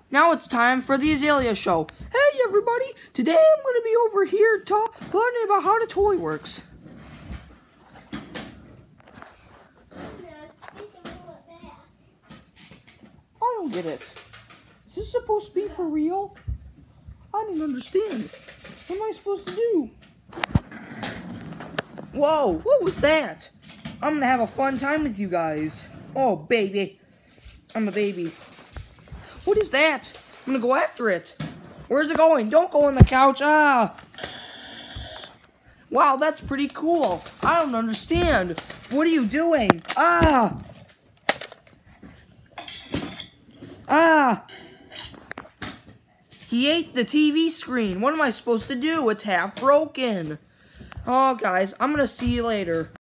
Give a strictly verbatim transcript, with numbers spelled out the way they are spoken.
Now it's time for the Azalea Show. Hey everybody, today I'm going to be over here talk, learning about how the toy works. I don't get it. Is this supposed to be for real? I don't understand. What am I supposed to do? Whoa, what was that? I'm going to have a fun time with you guys. Oh, baby. I'm a baby. What is that? I'm going to go after it. Where's it going? Don't go on the couch. Ah. Wow, that's pretty cool. I don't understand. What are you doing? Ah. Ah. He ate the T V screen. What am I supposed to do? It's half broken. Oh, guys, I'm going to see you later.